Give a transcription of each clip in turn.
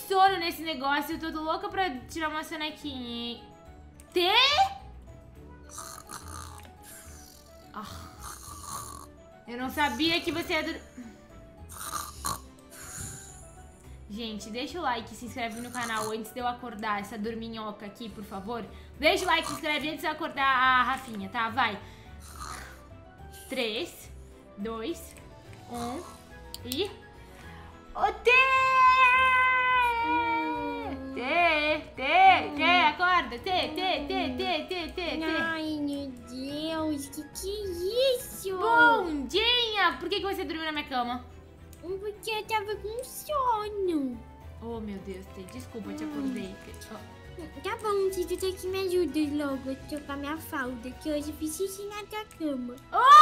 sono nesse negócio. Eu tô louca pra tirar uma sonequinha. T? Eu não sabia que você ia Gente, deixa o like e se inscreve no canal antes de eu acordar essa dorminhoca aqui, por favor. Deixa o like e se inscreve antes de eu acordar a Rafinha, tá? Vai. 3, 2, 1 e... O T! T, acorda! T. Ai, meu Deus, que é isso? Bundinha! Por que você dormiu na minha cama? Porque eu tava com sono. Oh, meu Deus, T, desculpa, eu te acordei. Tá bom, Tito, tu que me ajuda logo a trocar minha falda, que hoje eu fiz xixi na tua cama.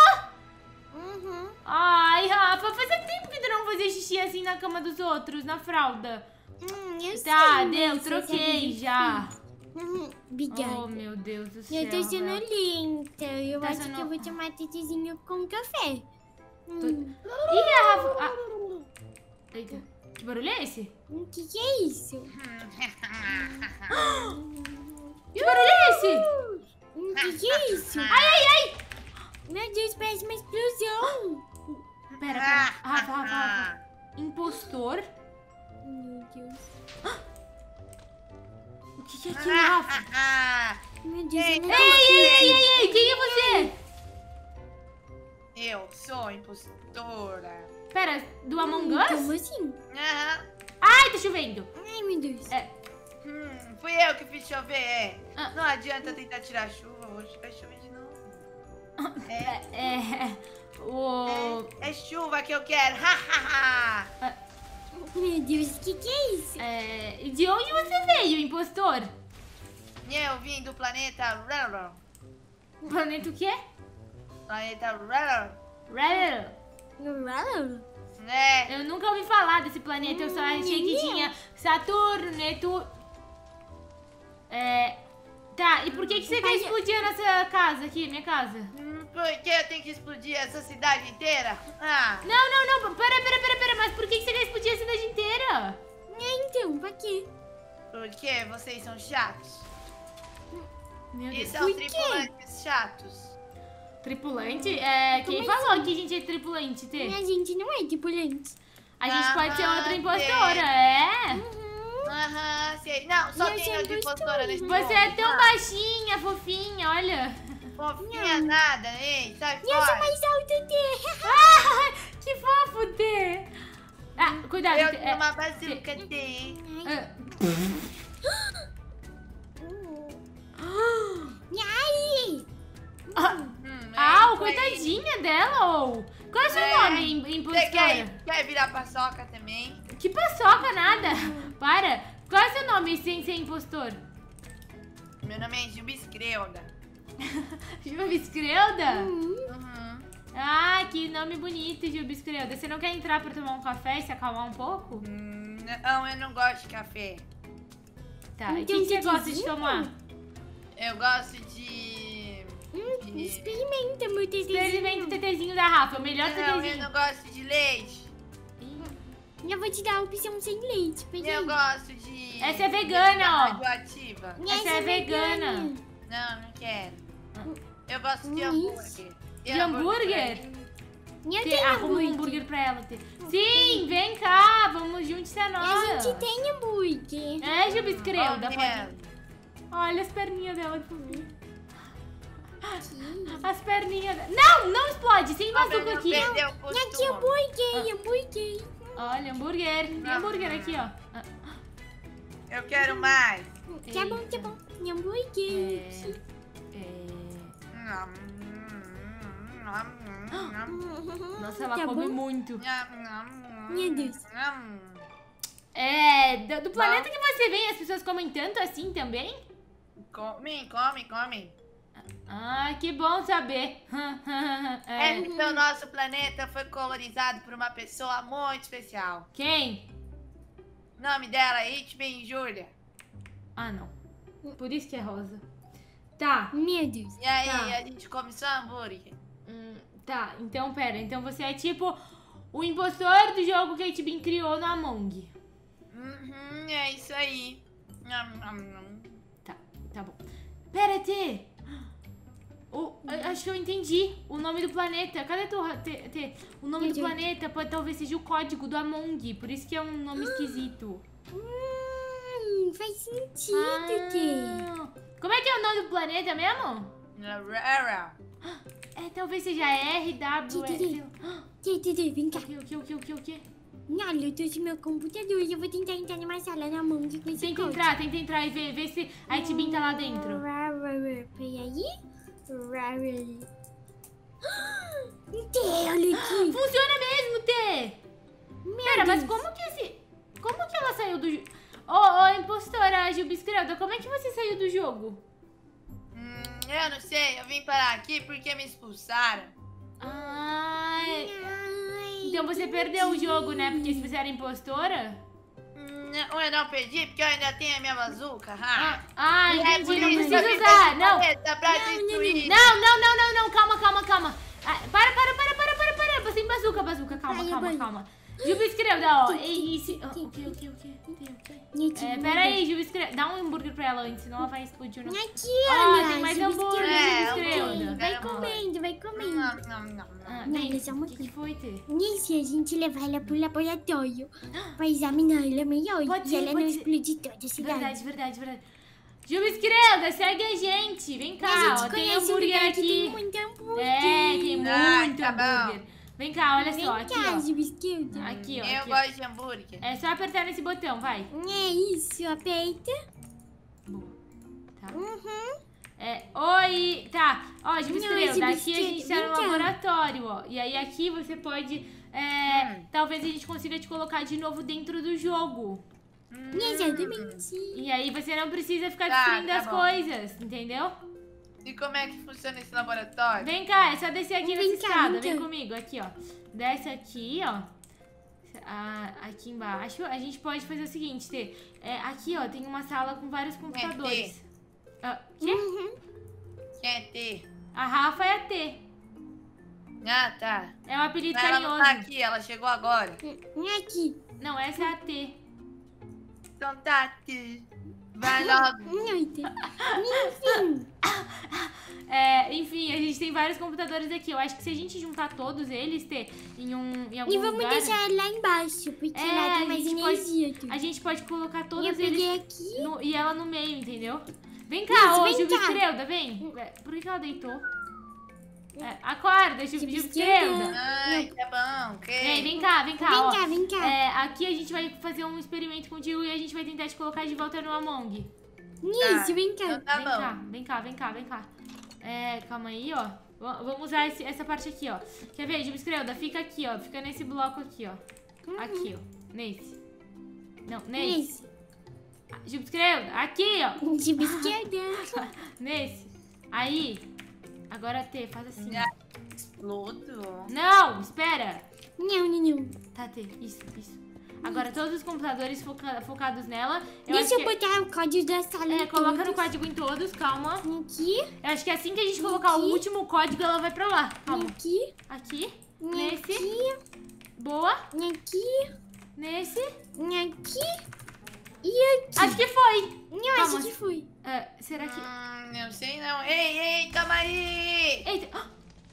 Ai, Rafa, fazia tempo que tu não fazia xixi assim na cama dos outros, na fralda. Eu Tá, sei, deu, mas troquei você já. Obrigada. Oh, meu Deus do céu. Eu tô sonolenta. Eu Tá acho que eu vou tomar tetezinho com café. Ih, a Rafa... Eita, que barulho é esse? O que é isso? Que barulho é esse? O que é isso? Ai! Meu Deus, parece uma explosão. Pera. Rafa. Impostor? Meu Deus. O que é aquilo, Rafa? Meu Deus, eu não Ei, quem é você? Eu sou impostora. Pera, do Among Us? Como assim? Ai, tá chovendo. Ai, meu Deus. Fui eu que fiz chover, Ah. Não adianta tentar tirar a chuva, hoje vai chover de novo. É chuva que eu quero, Meu Deus, o que é isso? De onde você veio, impostor? Eu vim do planeta Rarrow. Planeta o quê? Planeta Rarrow. É. Eu nunca ouvi falar desse planeta, eu só achei que tinha Saturno, Netuno... Tá, e por que você quer explodir a nossa casa aqui, minha casa? Porque eu tenho que explodir essa cidade inteira? Não, pera, mas por que você quer explodir a cidade inteira? Então, pra quê? Porque vocês são chatos. Meu E Deus. são Por quê? tripulantes chatos. Tripulante? Quem Como falou que a gente é tripulante, T? Minha gente não é tripulante. A gente pode ser outra T. impostora, Sei. Não, só Eu tem sou eu de impostora nesse mundo. Você é tão baixinha, fofinha, olha. Fofinha nada, ei, sai E eu sou fora. mais alta dele. Ai, que fofo, T. Cuidado, Eu T. tenho uma bazuca de... Ai! Coitadinha dela, ou... Qual é o seu nome, Você impostora? quer virar paçoca também? Que paçoca, nada. Para. Qual é o seu nome sem ser impostor? Meu nome é Jubiscreuda. Jubiscreuda? Ah, que nome bonito, Jubiscreuda. Você não quer entrar pra tomar um café e se acalmar um pouco? Não, eu não gosto de café. Tá, e o que você gosta de tomar? Eu gosto de... Experimenta meu tetezinho. Experimenta o tetezinho da Rafa, o melhor Não, eu tetezinho. não gosto de leite. Eu vou te dar a opção sem leite. Eu gosto de... Essa é vegana, ó. Radioativa. Essa é vegana. Não quero. Eu gosto de hambúrguer. De hambúrguer? Eu tenho Arruma um hambúrguer pra ela, T. Sim, vem cá, vamos juntos a nós. A gente tem hambúrguer. Jubiscreuda, Oh, pode... Olha as perninhas dela de comer. As perninhas dela. Não explode, sem bazuca aqui. Perdeu o Aqui, costume. hambúrguer. Olha, hambúrguer. Tem hambúrguer aqui, ó. Eu quero mais. Tá bom. Hambúrguer. Nossa, ela Tá come bom? muito. Meu Deus. Do planeta que você vem, as pessoas comem tanto assim também? Come. Ah, que bom saber. Então, o nosso planeta foi colonizado por uma pessoa muito especial. Quem? O nome dela é Itbin Júlia. Ah, não. Por isso que é rosa. Tá. Meu Deus. E aí, Tá. a gente come só hambúrguer. Tá, então pera. Então você é tipo o impostor do jogo que a Itbin criou no Among. É isso aí. Tá bom. Pera, T. Acho que eu entendi o nome do planeta. Cadê tu, T? O nome do planeta talvez seja o código do Among. Por isso que é um nome esquisito. Faz sentido, T. Como é que é o nome do planeta mesmo? Talvez seja R, W, S. T, vem cá. O quê? Não, eu tô no meu computador e eu vou tentar entrar numa sala na mão de coisa. Tenta entrar e ver se a Itbin tá lá dentro. Peraí. T, olha aqui. Funciona mesmo, T. Pera, mas como que ela saiu do jogo? Ô, impostora Jubiscrelda, como é que você saiu do jogo? Eu não sei, eu vim parar aqui porque me expulsaram. Então você perdeu o jogo, né? Porque se você era impostora? Eu não perdi porque eu ainda tenho a minha bazuca. Entendi, não precisa usar. Não, calma. Para. Você tem bazuca. Calma. Jubiscrelda, ó. O quê? Pera aí, Jubiscrelda. Dá um hambúrguer pra ela antes, senão ela vai explodir. Aqui, olha. Tem mais hambúrguer, Jubiscrelda. Vai comendo. O que foi, T? E se a gente levar ela pro laboratório pra examinar ela melhor? E ela não explodir toda a cidade. Verdade. Jubiscrelda, segue a gente. Vem cá, ó. Tem hambúrguer aqui. Tem muito hambúrguer. Tem muito hambúrguer. Bom. Vem cá, olha só. Aqui, ó. Aqui, ó. Eu gosto de hambúrguer. É só apertar nesse botão, vai. É isso, aperta. Boa. Tá. Oi. Tá. Ó, Jubiscrelda, aqui a gente tá no laboratório, ó. E aí aqui você pode... talvez a gente consiga te colocar de novo dentro do jogo. Exatamente. E aí você não precisa ficar destruindo as coisas, entendeu? E como é que funciona esse laboratório? Vem cá, é só descer aqui nessa escada. Vem comigo, aqui, ó. Desce aqui, ó. Aqui embaixo. A gente pode fazer o seguinte, T. Aqui, ó, tem uma sala com vários computadores. Quê? Quem é T? A Rafa é a T. Tá. É um apelido Ela carinhoso. não tá aqui, ela chegou agora. Aqui. Não, essa é a T. Então tá aqui. Vai logo. Enfim, a gente tem vários computadores aqui. Eu acho que se a gente juntar todos eles, T, em algum lugar... E vamos deixar ele lá embaixo, porque lá tem mais energia. A gente pode colocar todos eu peguei eles aqui. e ela no meio, entendeu? Vem cá, ô Jubiscrelda, vem. Por que ela deitou? Acorda, Jubiscrelda. Ai, tá bom, ok. Vem cá, Vem ó. cá. Aqui a gente vai fazer um experimento contigo e a gente vai tentar te colocar de volta no Among. Isso, vem cá. Então tá bom. Vem cá. Calma aí, ó. Vamos usar essa parte aqui, ó. Quer ver, Jubiscrelda? Fica aqui, ó. Fica nesse bloco aqui, ó. Aqui, ó. Nesse. Não, nesse. Jubiscrelda, aqui, ó. Jubiscrelda. Nesse. Aí. Agora, T, faz assim. Explodo. Não, espera. Não. Tá, T, isso. Agora, todos os computadores focados nela. Deixa eu botar o código da sala. Coloca no código em todos, calma. Aqui. Eu acho que assim que a gente colocar o último código, ela vai pra lá. Calma. Aqui. Nesse. Aqui. Boa. Aqui. Nesse. Aqui. E aqui. Acho que foi. Não, acho que foi. Será que... Não sei não. Ei, calma aí. Eita.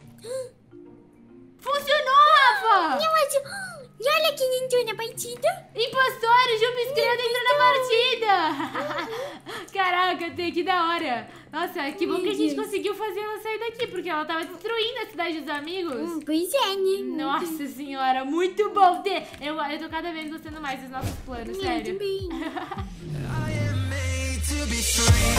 Funcionou, Rafa! Não, mas... E olha quem entrou na partida. Impostora, Jubiscrelda entrou na partida. Caraca, T, que da hora. Nossa, que bom que a gente conseguiu fazer ela sair daqui, porque ela tava destruindo a cidade dos amigos. Pois é, né? Nossa senhora, muito bom, T. Eu tô cada vez gostando mais dos nossos planos, sério. Eu também. I am made to be free.